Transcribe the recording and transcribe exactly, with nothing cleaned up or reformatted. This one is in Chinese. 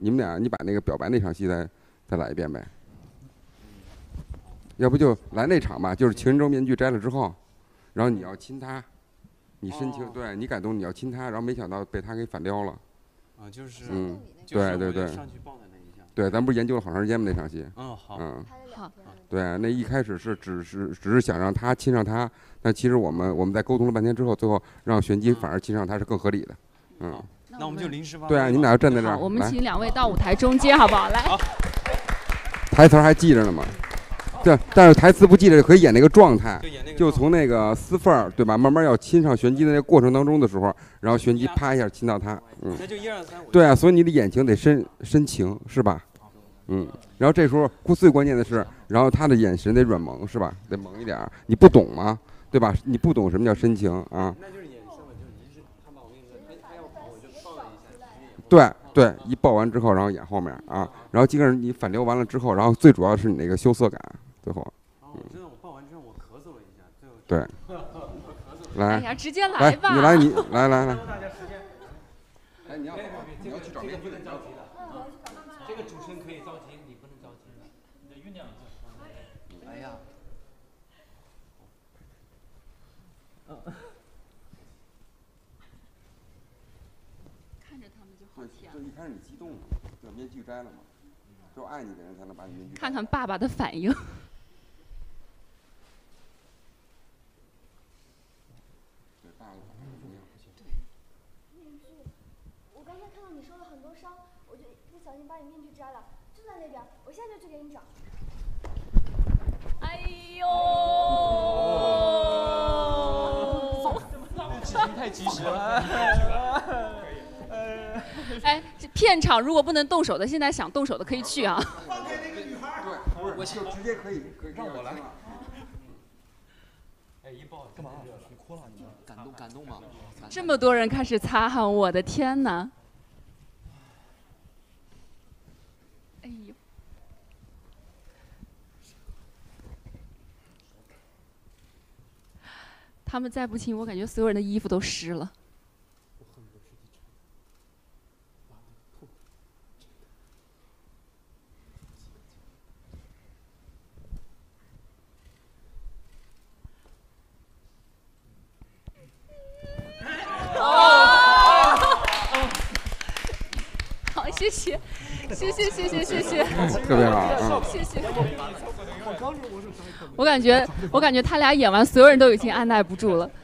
你们俩，你把那个表白那场戏再再来一遍呗。要不就来那场吧，就是情人节面具摘了之后，然后你要亲他，你深情，对你感动，你要亲他，然后没想到被他给反撩了。 啊，就是， 嗯， 就是对对对， 上去抱的那一下。 对，咱不是研究了好长时间吗？那场戏。 嗯，好。 嗯， 好。 对，那一开始是只是只是想让他亲上他，但其实我们我们在沟通了半天之后，最后让玄机反而亲上他是更合理的。嗯。 那我们就临时发挥。 对啊，你们俩要站在这儿。 我们请两位到舞台中间，好不好？来。 好。 台词还记着呢吗？对，但是台词不记着可以演那个状态，就从那个丝缝儿，对吧？慢慢要亲上玄机的那个过程当中的时候，然后玄机啪一下亲到他，嗯， 那就一二三。 对啊，所以你的眼睛得深深情，是吧？嗯，然后这时候最关键的是，然后他的眼神得软萌，是吧？得萌一点，你不懂吗？对吧？你不懂什么叫深情啊？ 那就是眼神嘛，就是一是他把我那个他他要跑我就抱了一下。 对对，一抱完之后，然后演后面啊，然后基本上你反流完了之后，然后最主要是你那个羞涩感。最后， 嗯，我知道我抱完之后我咳嗽了一下，最后对，来， 哎呀，直接来吧， 你来你来来来， 哎，你要你要去找别人，不能着急的，这个主持人可以着急，你不能着急的，你得酝酿一下。哎呀，嗯， 看着他们就好甜。 就一开始你激动了，就面具摘了嘛。只有爱你的人才能把你面具。 看看爸爸的反应。 对，爸爸的反应怎么样？ 对，面具，我刚才看到你受了很多伤，我就不小心把你面具摘了，就在那边，我现在就去给你找。 哎呦！ 剧情太及时了。 哎，片场如果不能动手的，现在想动手的可以去啊。 放开那个女孩。对，不是，我就直接可以，可以让我来。 哎，一抱干嘛？你哭了？你感动感动吗？ 这么多人开始擦汗，我的天哪！哎呦！他们再不亲，我感觉所有人的衣服都湿了。好，谢谢，谢谢，谢谢，谢谢， 特别好，嗯， 谢谢。我感觉，我感觉他俩演完，所有人都已经按耐不住了。